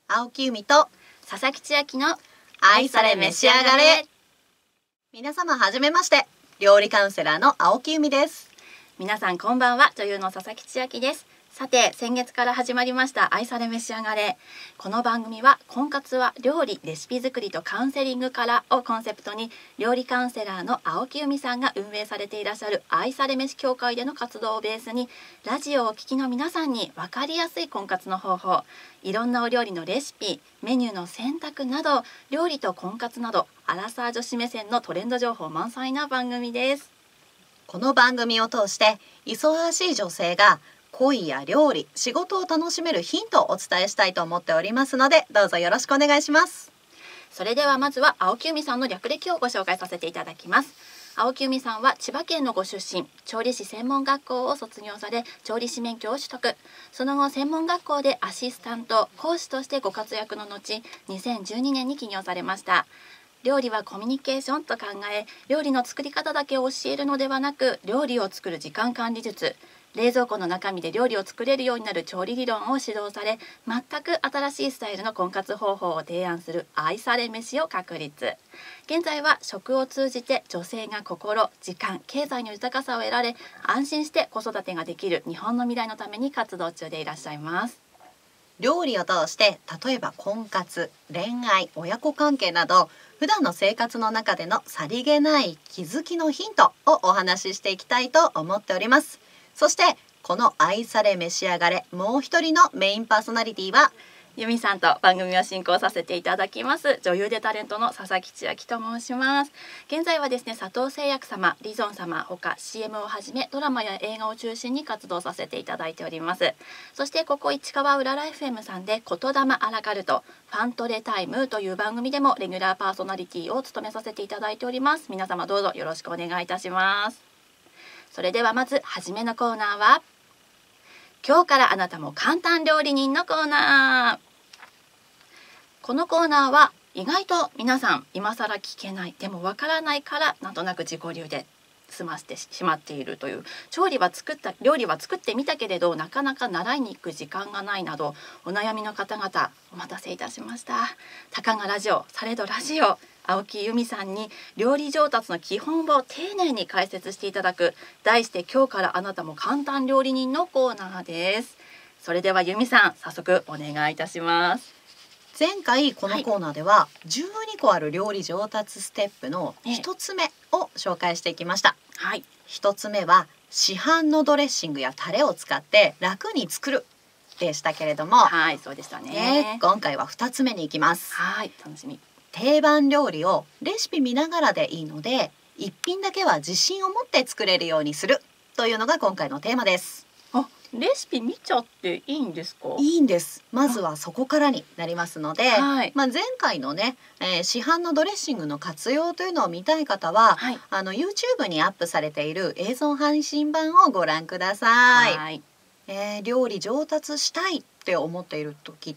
青木由美と佐々木千秋の愛され召し上がれ。皆様はじめまして、料理カウンセラーの青木由美です。 皆さんこんばんは、女優の佐々木千秋です。さて、先月から始まりました愛され召し上がれ。この番組は婚活は料理、レシピ作りとカウンセリングからをコンセプトに、料理カウンセラーの青木由美さんが運営されていらっしゃる愛され飯協会での活動をベースに、ラジオをお聞きの皆さんに分かりやすい婚活の方法、いろんなお料理のレシピ、メニューの選択など、料理と婚活などアラサー女子目線のトレンド情報満載な番組です。 この番組を通して忙しい女性が恋や料理、仕事を楽しめるヒントをお伝えしたいと思っておりますので、どうぞよろしくお願いします。 それではまずは青木由美さんの略歴をご紹介させていただきます。青木由美さんは千葉県のご出身、調理師専門学校を卒業され、調理師免許を取得。その後専門学校でアシスタント講師としてご活躍の後、2012年に起業されました。料理はコミュニケーションと考え、料理の作り方だけを教えるのではなく、料理を作る時間管理術、冷蔵庫の中身で料理を作れるようになる調理理論を指導され、全く新しいスタイルの婚活方法を提案する愛され飯を確立。現在は食を通じて女性が心、時間、経済の豊かさを得られ、安心して子育てができる日本の未来のために活動中でいらっしゃいます。 料理を通して例えば婚活、恋愛、親子関係など普段の生活の中でのさりげない気づきのヒントをお話ししていきたいと思っております。そしてこの愛され召し上がれ、もう一人のメインパーソナリティは由美さんと番組を進行させていただきます女優でタレントの佐々木千秋と申します。現在はですね、佐藤製薬様、リゾン様ほか CM をはじめドラマや映画を中心に活動させていただいております。そしてここ市川うらら FM さんで言霊アラカルト、ファントレタイムという番組でもレギュラーパーソナリティを務めさせていただいております。皆様どうぞよろしくお願いいたします。それではまず初めのコーナーは、今日からあなたも簡単料理人のコーナー。このコーナーは意外と皆さん今更聞けない、でもわからないからなんとなく自己流で済ませてしまっているという、料理は作ってみたけれどなかなか習いに行く時間がないなどお悩みの方々、お待たせいたしました。たかがラジオ、されどラジオ、青木由美さんに料理上達の基本を丁寧に解説していただく、題して今日からあなたも簡単料理人のコーナーです。それでは由美さん、早速お願いいたします。 前回このコーナーでは12個ある料理上達ステップの1つ目を紹介していきました。 はい、 1つ目は市販のドレッシングやタレを使って楽に作るでしたけれども、 はい、そうでしたね。 今回は2つ目に行きます。 はい、楽しみ。 定番料理をレシピ見ながらでいいので、一品だけは自信を持って作れるようにするというのが今回のテーマです。 あ、レシピ見ちゃっていいんですか？ いいんです。まずはそこからになりますので、 はい、 前回のね、市販のドレッシングの活用というのを見たい方は、 はい、 YouTube にアップされている映像配信版をご覧ください。 はい、 料理上達したいって思っている時って、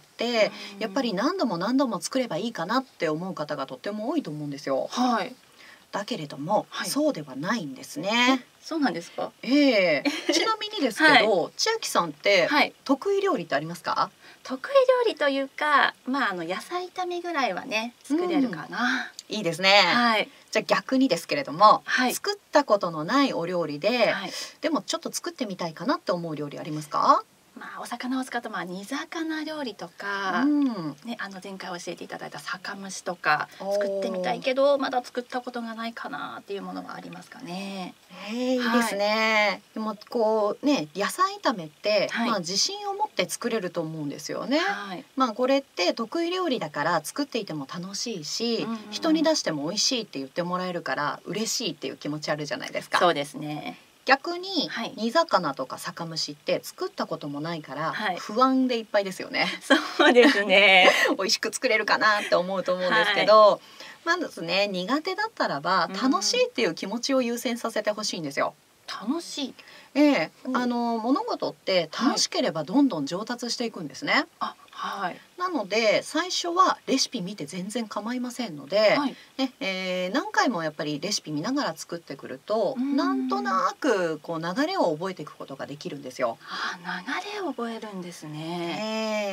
やっぱり何度も何度も作ればいいかなって思う方がとっても多いと思うんですよ。 はい、 だけれども、 はい、 そうではないんですね。 そうなんですか？ ちなみにですけど、千秋さんって、 はい、 得意料理ってありますか？ 得意料理というか、野菜炒めぐらいはね作れるかな。 いいですね。 はい、 じゃあ逆にですけれども、 はい、 作ったことのないお料理で、 はい、 でもちょっと作ってみたいかなって思う料理ありますか？ お魚を使った煮魚料理とか、ね、前回教えていただいた酒蒸しとか作ってみたいけどまだ作ったことがないかなっていうものはありますかね。 いいですね。でもこうね、野菜炒めって、自信を持って作れると思うんですよね。 はい、 これって得意料理だから作っていても楽しいし、人に出しても美味しいって言ってもらえるから嬉しいっていう気持ちあるじゃないですか。 そうですね。 逆に、 はい、 煮魚とか酒蒸しって作ったこともないから、 はい、 不安でいっぱいですよね。 そうですね。 美味しく作れるかなって思うと思うんですけど、まずね、苦手だったらば楽しいっていう気持ちを優先させてほしいんですよ。 楽しい。 物事って楽しければどんどん上達していくんですね。 はい、 なので最初はレシピ見て全然構いませんので、 はい、 何回もやっぱりレシピ見ながら作ってくると、なんとなくこう流れを覚えていくことができるんですよ。 流れを覚えるんですね。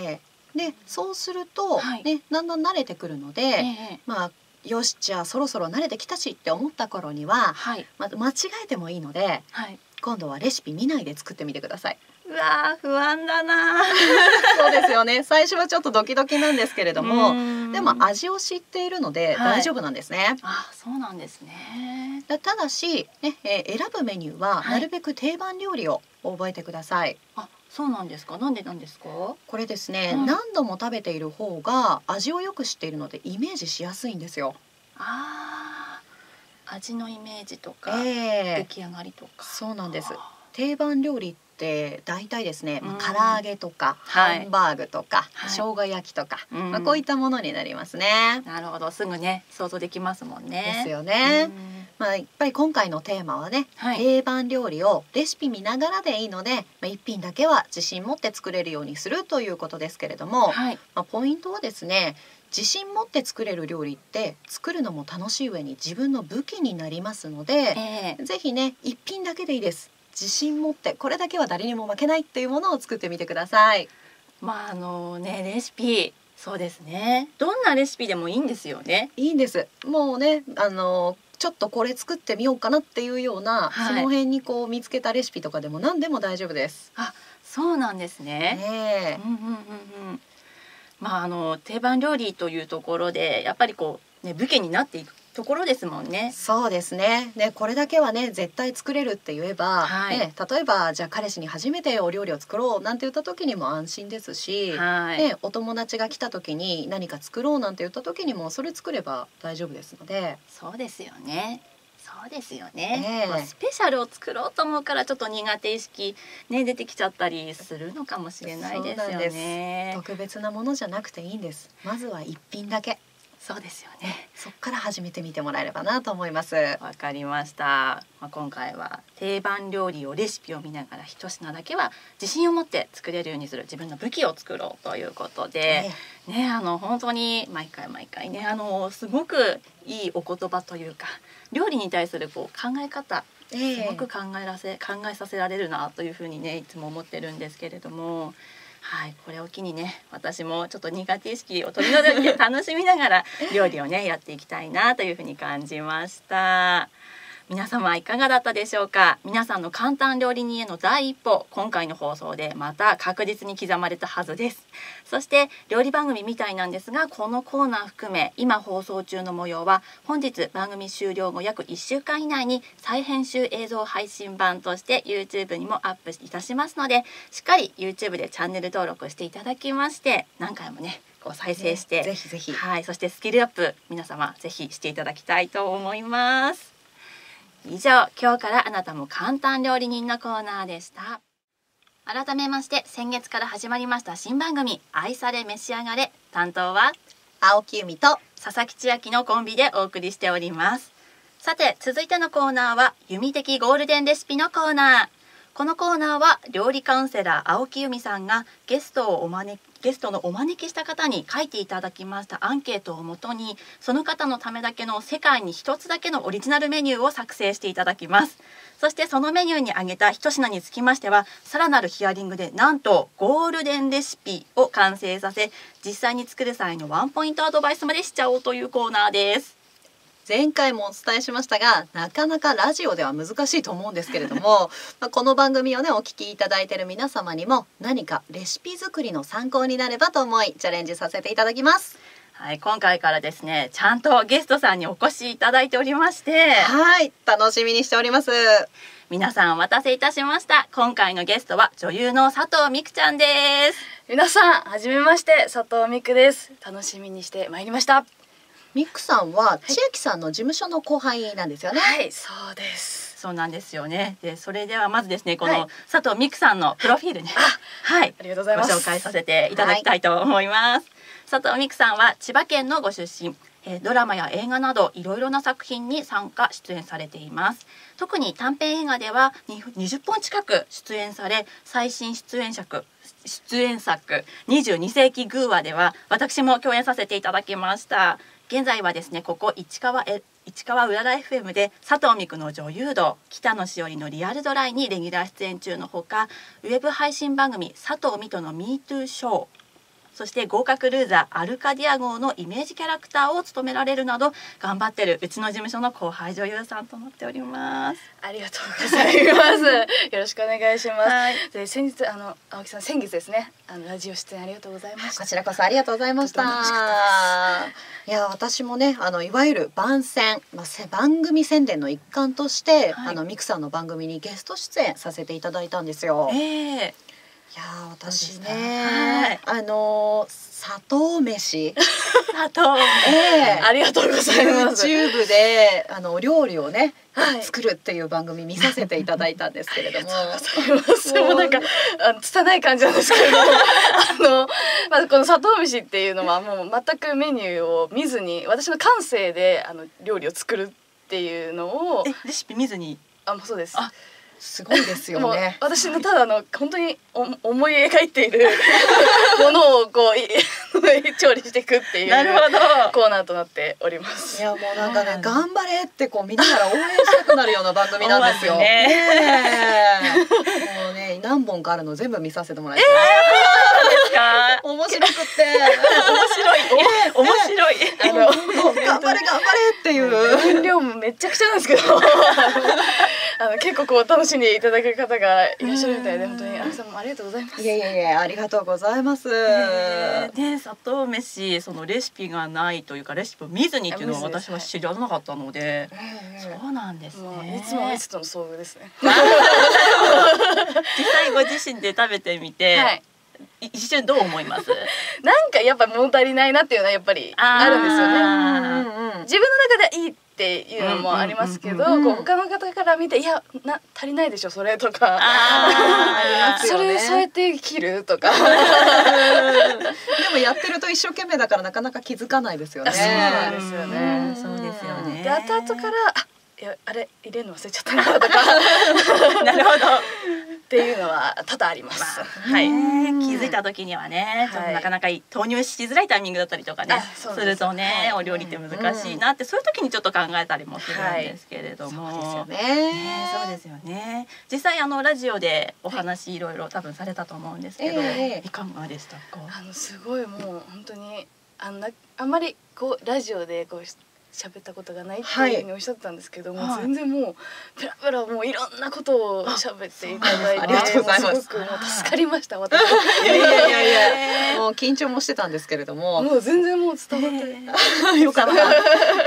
でそうすると、 はいね、だんだん慣れてくるので、 ええまあよしじゃあそろそろ慣れてきたしって思った頃には、 はい間違えてもいいのではい。 今度はレシピ見ないで作ってみてください。 うわー不安だな。 そうですよね。最初はちょっとドキドキなんですけれども、でもあ味を知っているのではい大丈夫なんですね。 そうなんですね。 ただし、ね選ぶメニューははいなるべく定番料理を覚えてください。 そうなんですか。なんでなんですか。 これですね、 はい何度も食べている方が味をよく知っているのでイメージしやすいんですよ。 あ味のイメージとか、出ええ、 来上がりとか。 そうなんです。定番料理って大体ですね、 うん唐揚げとかはいハンバーグとか、 はい生姜焼きとか、 うんこういったものになりますね。 なるほど、すぐね想像できますもんね。 ですよね。 うんやっぱり今回のテーマはね、 はい定番料理をレシピ見ながらでいいので、一品だけは自信持って作れるようにするということですけれども、 はいポイントはですね、自信持って作れる料理って作るのも楽しい上に自分の武器になりますので、ぜひね一品だけでいいです。自信持ってこれだけは誰にも負けないっていうものを作ってみてください。 レシピそうですね。どんなレシピでもいいんですよね。 いいんです。もうねちょっとこれ作ってみようかなっていうような、 はいその辺にこう見つけたレシピとかでも何でも大丈夫です。 そうなんですね。 ねうんうんうんうん。定番料理というところでやっぱり武器になっていくところですもんね。 そうですね。でこれだけはね絶対作れるって言えば、 はい例えばじゃあ彼氏に初めてお料理を作ろうなんて言った時にも安心ですし、 はいお友達が来た時に何か作ろうなんて言った時にもそれ作れば大丈夫ですので。 そうですよね。そうですよえね。 えスペシャルを作ろうと思うからちょっと苦手意識ね出てきちゃったりするのかもしれないですよそうなんです。 ね。 特別なものじゃなくていいんです。まずは一品だけ。 そうですよね。 そっから始めてみてもらえればなと思います。 わかりました。今回は定番料理をレシピを見ながら一品だけは自信を持って作れるようにする自分の武器を作ろうということで、ね本当に毎回ねすごくいいお言葉というか料理に対する考え方すごく考えさせられるなというふうにねいつも思ってるんですけれども。はい、これを機にね私もちょっと苦手意識を取り除いて楽しみながら料理をねやっていきたいなというふうに感じました。皆様いかがだったでしょうか。皆さんの簡単料理人への第一歩、今回の放送でまた確実に刻まれたはずです。そして料理番組みたいなんですが、このコーナー含め今放送中の模様は本日番組終了後約1週間以内に再編集映像配信版として YouTube にもアップいたしますので、しっかり YouTube でチャンネル登録していただきまして、何回もね再生して、 ぜひぜひ、 はい、そしてスキルアップ皆様ぜひしていただきたいと思います。以上、今日からあなたも簡単料理人のコーナーでした。改めまして先月から始まりました新番組愛され召し上がれ、担当は青木由美と佐々木千秋のコンビでお送りしております。さて続いてのコーナーは由美的ゴールデンレシピのコーナー。このコーナーは料理カウンセラー青木由美さんがゲストのお招きした方に書いていただきましたアンケートをもとに、その方のためだけの世界に一つだけのオリジナルメニューを作成していただきます。そしてそのメニューに挙げた一品につきましてはさらなるヒアリングでなんとゴールデンレシピを完成させ、実際に作る際のワンポイントアドバイスまでしちゃおうというコーナーです。 前回もお伝えしましたが、なかなかラジオでは難しいと思うんですけれどもこの番組をねお聞きいただいている皆様にも何かレシピ作りの参考になればと思いチャレンジさせていただきます。 はい、今回からですねちゃんとゲストさんにお越しいただいておりまして、 はい、楽しみにしております。 皆さんお待たせいたしました。今回のゲストは女優の佐藤美久ちゃんです。 皆さんはじめまして、佐藤美久です。楽しみにしてまいりました。 ミクさんは千秋さんの事務所の後輩なんですよね。 はい、そうです。 そうなんですよね。で、それではまずですね、こはいの佐藤美久さんのプロフィールね、はい、 ありがとうございます。 ご紹介させていただきたいと思います。佐藤美久さんは千葉県のご出身。ドラマや映画などいろいろな作品に参加出演されています。特に短編映画では20本近く出演され、最新出演作22世紀寓話では私も共演させていただきました。現在はですねここ市川うらら FM で佐藤美久の女優道、北野しおりのリアルドライにレギュラー出演中のほか、ウェブ配信番組佐藤美との MeToo ショー、 そして豪華クルーザーアルカディア号のイメージキャラクターを務められるなど頑張ってるうちの事務所の後輩女優さんとなっております。 ありがとうございます。よろしくお願いします。 はいで先日青木さん先月ですねラジオ出演ありがとうございました。 こちらこそありがとうございました。 とても楽しかいや私もねいわゆる番宣、番組宣伝の一環として、ミクさんの番組にゲスト出演させていただいたんですよ。いや私ね、砂糖飯砂糖ありがとうございます。 YouTube でお料理をね、 はい作るっていう番組見させていただいたんですけれどももうなんか拙い感じなんですけれどもまずこの砂糖飯っていうのはもう全くメニューを見ずに私の感性で料理を作るっていうのをレシピ見ずにもうそうです。 すごいですよもうね。 私のただ本当に思い描いているものをこう調理していくっていうなるほどコーナーとなっております。 いやもうなんかね頑張れってこう見ながら応援したくなるような番組なんですよ。 思わずねもうね何本かあるの全部見させてもらって、面白くって面白い頑張れっていう分量もめちゃくちゃなんですけど結構こう楽しんでいただける方がいらっしゃるみたいで本当に青木さんもありがとうございます。 いやありがとうございます。 砂糖飯そのレシピがないというかレシピを見ずにっていうのは私は知らなかったので、そうなんですね。 いつもいつとの遭遇ですね。 実際ご自身で食べてみて、 はい、 一瞬どう思います？ なんかやっぱ物足りないなっていうのはやっぱりあるんですよね。自分の中でいいっていうのもありますけど、他の方から見ていや足りないでしょそれとか、それそうやって切るとか。 でもやってると一生懸命だからなかなか気づかないですよね。 そうなんですよね。 そうですよね。 で後々からいやあれ入れるの忘れちゃったなとかなるほどっていうのは多々あります。 はい。気づいた時にはね、ちょっとなかなか投入しづらいタイミングだったりとかね、するとね、お料理って難しいなってそういう時にちょっと考えたりもするんですけれども、 そうですよね。 そうですよね。実際ラジオでお話いろいろ多分されたと思うんですけど、いかがでしたか？ すごいもう本当にあんまりこうラジオでこう喋ったことがないっていうふうにおっしゃってたんですけども、全然もうペラペラもういろんなことを喋っていただいて、 ありがとうございます。 すごくもう助かりました私。 いやもう緊張もしてたんですけれども、 もう全然もう伝わってよかった。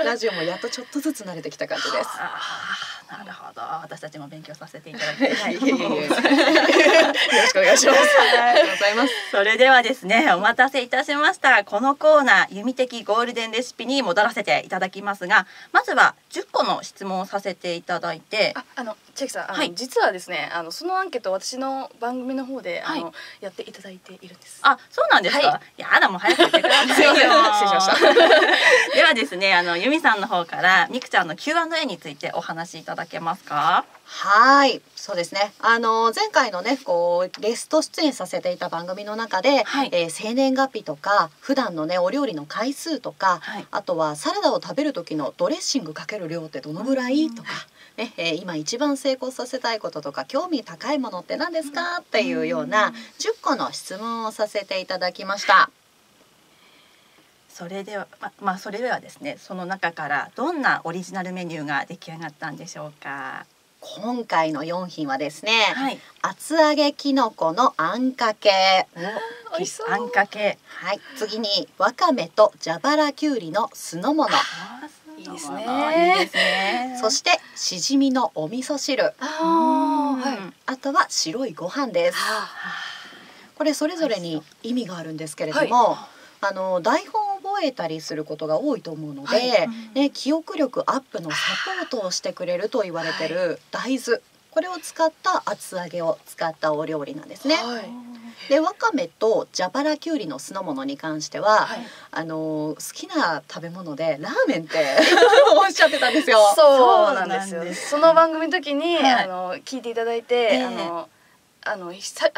ラジオもやっとちょっとずつ慣れてきた感じです。 なるほど。私たちも勉強させていただきます。 よろしくお願いします。 ありがとうございます。 それではですね、お待たせいたしました。このコーナー、弓的ゴールデンレシピに戻らせていただきますが、まずは10個の質問をさせていただいて、 千秋さん、実はですね、そのアンケート私の番組の方でやっていただいているんです。 そうなんですか。やだもう早く言ってくださいよ。失礼しました。ではですね、由美さんの方からみくちゃんの Q&A についてお話しいただけますか？ はい、そうですね。前回のね、ゲスト出演させていた番組の中で、生年月日とか普段のねお料理の回数とか、あとはサラダを食べる時のドレッシングかける量ってどのぐらいとか、今一番成功させたいこととか興味高いものって何ですかっていうような10個の質問をさせていただきました。 それではそれではですね、その中からどんなオリジナルメニューが出来上がったんでしょうか？ 今回の4品はですね、厚揚げきのこのあんかけ、 あんかけ、 次にわかめと蛇腹きゅうりの酢の物、 いいですね。 いいですね。 そしてしじみのお味噌汁、あとは白いご飯です。これそれぞれに意味があるんですけれども、台本を覚えたりすることが多いと思うので、記憶力アップのサポートをしてくれると言われてる大豆、これを使った厚揚げを使ったお料理なんですね。でわかめと蛇腹きゅうりの酢の物に関しては、好きな食べ物でラーメンっておっしゃってたんですよ。 そうなんですよ。その番組の時に聞いていただいて、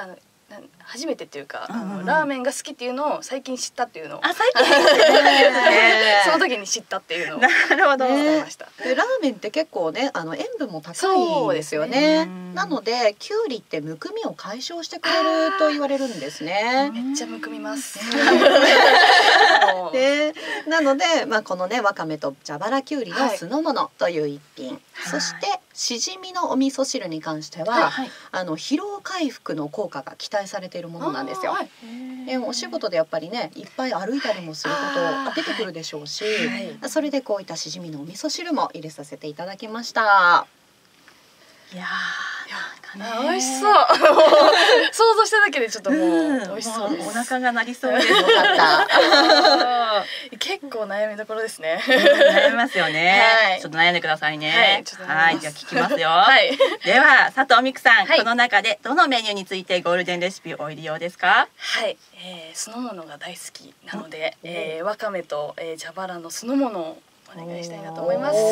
初めてっていうか、ラーメンが好きっていうのを最近知ったっていうのを、 最近その時に知ったっていうのをなるほど。 伝えました。 でラーメンって結構ね塩分も高いですよね。なのできゅうりってむくみを解消してくれると言われるんですね。 めっちゃむくみます。 でなので、このねわかめと蛇腹きゅうりの酢の物という一品、そしてしじみのお味噌汁に関しては、疲労回復の効果が期待されているものなんですよ。お仕事でやっぱりねいっぱい歩いたりもすること出てくるでしょうし、それでこういったしじみのお味噌汁も入れさせていただきました。 いや美味しそう。想像しただけでちょっともう美味しそうです。 お腹が鳴りそうです。 よかった。 結構悩みどころですね。 悩みますよね。ちょっと悩んでくださいね。はい、じゃあ聞きますよ。では佐藤美久さん、この中でどのメニューについてゴールデンレシピをお入り用ですか？ はい、酢の物が大好きなので、わかめと蛇腹の酢の物をお願いしたいなと思います。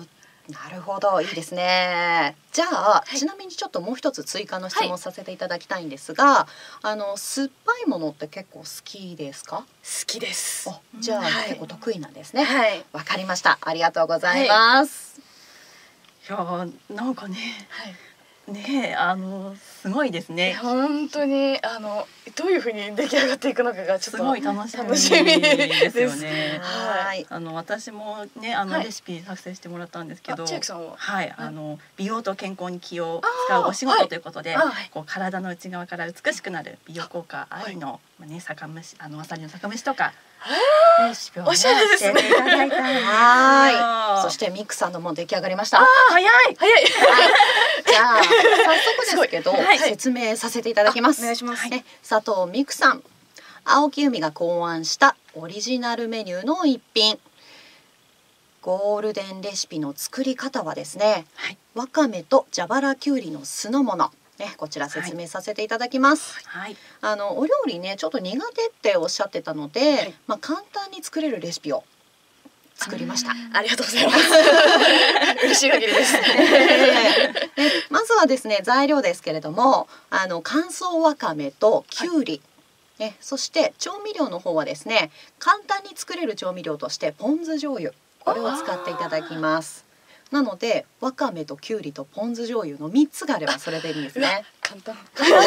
なるほど、いいですね。じゃあ、ちなみにちょっともう一つ追加の質問させていただきたいんですが、酸っぱいものって結構好きですか？ 好きです。 じゃあ、結構得意なんですね。 はい、 わかりました。ありがとうございます。 いやなんかね、ねすごいですね。 本当にどういう風に出来上がっていくのかがちょっとすごい楽しみですよね。 はい。 私もねレシピ作成してもらったんですけど、 千秋さんははい美容と健康に気を使うお仕事ということで、こう体の内側から美しくなる美容効果ありのね酒蒸しわさりの酒蒸しとか。レシピをおしゃれですね。 はい。そしてミックさんのも出来上がりました。 早い。 じゃあ早速ですけど説明させていただきます。 お願いします。 佐藤美久さん、青木由美が考案したオリジナルメニューの一品。ゴールデンレシピの作り方はですね、わかめと蛇腹きゅうりの酢の物。こちら説明させていただきます。お料理ねちょっと苦手っておっしゃってたので、簡単に作れるレシピを作りました。 ありがとうございます。嬉しい限りです。 まずはですね材料ですけれども、乾燥わかめときゅうり、そして調味料の方はですね簡単に作れる調味料としてポン酢醤油、これを使っていただきます。なのでわかめときゅうりとポン酢醤油の3つがあればそれでいいんですね。 簡単。も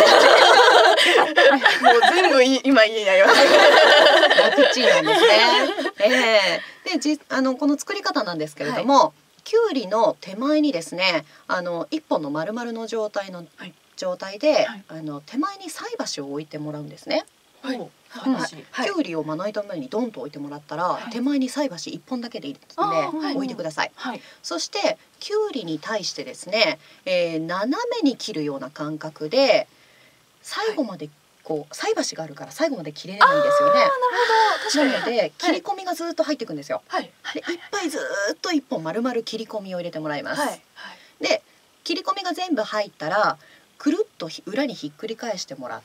う全部今家にあります。 楽ちんなんですね。でこの作り方なんですけれども、きゅうりの手前にですね1本の丸々の状態で、手前に菜箸を置いてもらうんですね。きゅうりをまな板の上にドンと置いてもらったら、手前に菜箸1本だけでいいので置いてください。そしてきゅうりに対してですね、斜めに切るような感覚で最後までこう菜箸があるから最後まで切れないんですよね。なので切り込みがずっと入っていくんですよ。でいっぱいずっと1本丸々切り込みを入れてもらいます。で切り込みが全部入ったらくるっと裏にひっくり返してもらって、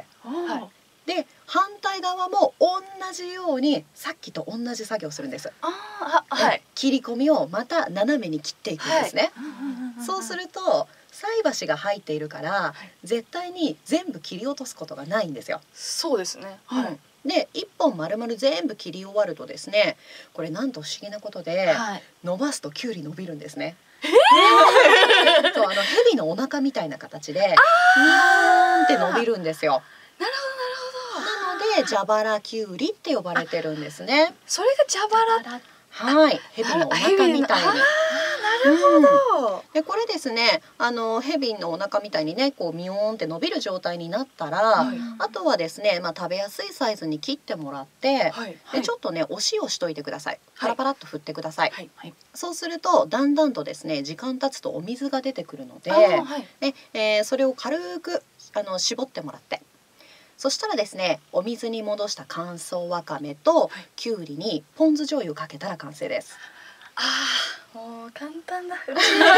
で反対側も同じようにさっきと同じ作業をするんです。切り込みをまた斜めに切っていくんですね。そうすると菜箸が入っているから絶対に全部切り落とすことがないんですよ。 そうですね。 で1本丸々全部切り終わるとですね、これなんと不思議なことで、伸ばすときゅうり伸びるんですね。そう蛇のお腹みたいな形でニョーンって伸びるんですよ。 なるほどなるほど。 なので蛇腹きゅうりって呼ばれてるんですね。 それが蛇腹。 はい、蛇のお腹みたいに。 なるほど。 でこれですね蛇のお腹みたいにねこうミヨーンって伸びる状態になったら、あとはですね食べやすいサイズに切ってもらって、でちょっとねお塩しといてください。パラパラっと振ってください。そうするとだんだんとですね時間経つとお水が出てくるので、それを軽く絞ってもらって。そしたらですねお水に戻した乾燥わかめときゅうりにポン酢醤油かけたら完成です。 もう簡単だ。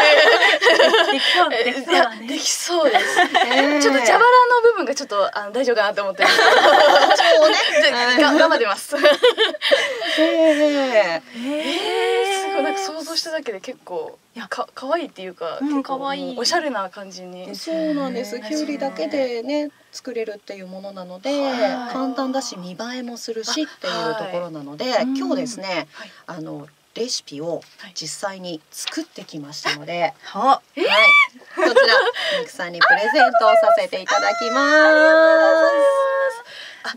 できそうです。ちょっと蛇腹の部分がちょっと大丈夫かなと思ってるんですけど、頑張ってます。すごもなんか想像しただけで結構可愛いっていうか、結構可愛いおしゃれな感じに。 そうなんです。きゅうりだけでね作れるっていうものなので、 はい簡単だし見栄えもするしっていうところなので、今日ですね、レシピを実際に作ってきましたので、はい、こちらみくさんにプレゼントをさせていただきます。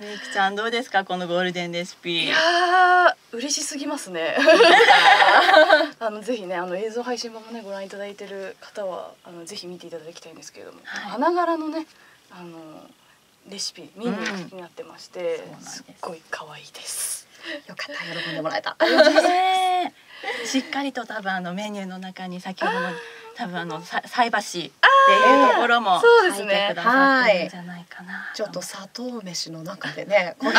みくちゃんどうですか、このゴールデンレシピ。 いやー嬉しすぎますね。ぜひね映像配信版もねご覧いただいてる方はぜひ見ていただきたいんですけれども、花柄のねレシピメニューになってまして、すっごい可愛いです。 よかった、喜んでもらえた。 しっかりと多分メニューの中に先ほどの多分菜箸っていうところも書いてくださってるんじゃないかな。 ちょっと砂糖飯の中でね、 ぜひ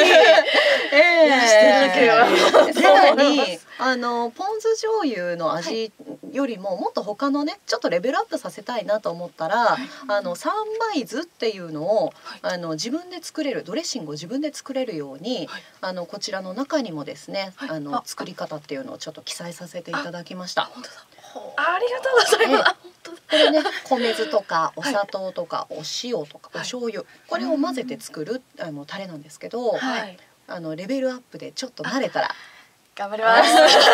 していただければ。 さらにポン酢醤油の味よりももっと他のねちょっとレベルアップさせたいなと思ったら、三杯酢っていうのを自分で作れるドレッシングを自分で作れるように、こちらの中にもですね作り方っていうのをちょっと記載させていただきました。 本当だ。ありがとうございます。 これね米酢とかお砂糖とかお塩とかお醤油、これを混ぜて作るタレなんですけど、レベルアップでちょっと慣れたら頑張ります。ありがとう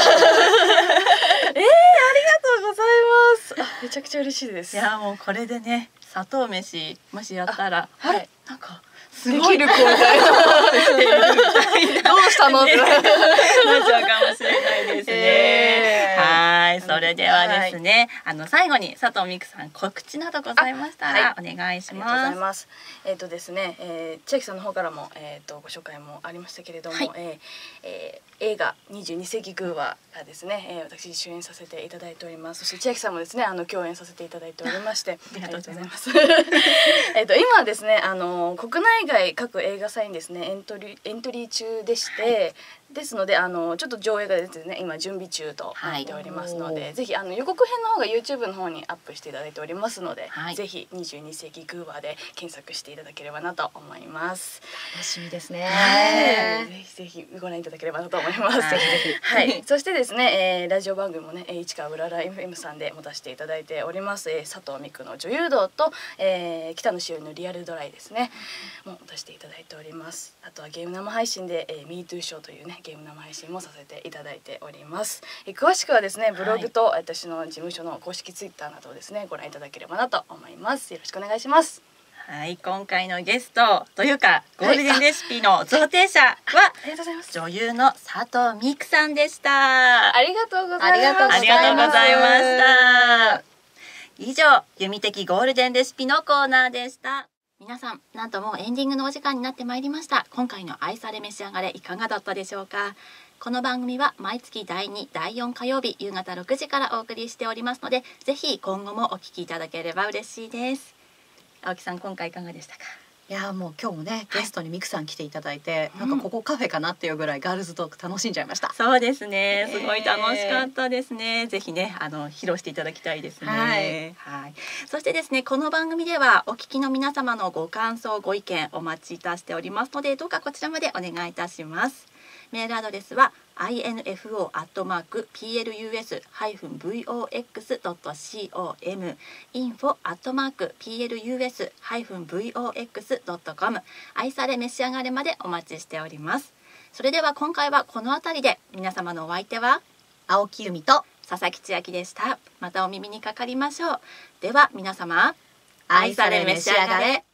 ございます。めちゃくちゃ嬉しいです。 いやもうこれでね砂糖飯もしやったら、なんかすごいできる子みたいな。どうしたのってなっちゃうかもしれないですね。はい、それではですね、最後に佐藤美久さん告知などございましたらお願いします。 ありがとうございます。ですね、千秋さんの方からもご紹介もありましたけれども、映画22世紀グーワがですね、私主演させていただいております。そして千秋さんもですね共演させていただいておりまして、 ありがとうございます。 今はですね国内外各映画祭にですねエントリー中でして、ですのでちょっと上映がですね今準備中となっておりますので、ぜひ予告編の方が YouTube の方にアップしていただいておりますので、ぜひ22世紀グーワで検索していただければなと思います。 楽しみですね。 ぜひぜひご覧いただければなと思います。はい。そしてですね、ラジオ番組もね市川うらら FM さんで持たせていただいております、佐藤美久の女優道と、北野紫織のリアルドライですね、も持たせていただいております。あとはゲーム生配信で、MeToo ショーというねゲーム生配信もさせていただいております。詳しくはですねブログと私の事務所の公式ツイッターなどをですねご覧いただければなと思います。よろしくお願いします。 はい、今回のゲストというかゴールデンレシピの贈呈者は女優の佐藤美久さんでした。 ありがとうございました。 ありがとうございました。以上、弓的ゴールデンレシピのコーナーでした。皆さん、なんともうエンディングのお時間になってまいりました。今回の愛され召し上がれいかがだったでしょうか。この番組は毎月第2、第4火曜日夕方6時からお送りしておりますので、ぜひ今後もお聞きいただければ嬉しいです。青木さん、今回いかがでしたか。 いやもう今日もねゲストにミクさん来ていただいて、なんかここカフェかなっていうぐらいガールズトーク楽しんじゃいました。 そうですね、すごい楽しかったですね。ぜひね披露していただきたいですね。はい。そしてですねこの番組ではお聞きの皆様のご感想ご意見お待ちいたしておりますので、どうかこちらまでお願いいたします。メールアドレスは info@plus-vox.com info@plus-vox.com 愛され召し上がれまでお待ちしております。それでは今回はこのあたりで、皆様のお相手は青木由美と佐々木千秋でした。またお耳にかかりましょう。では皆様、愛され召し上がれ。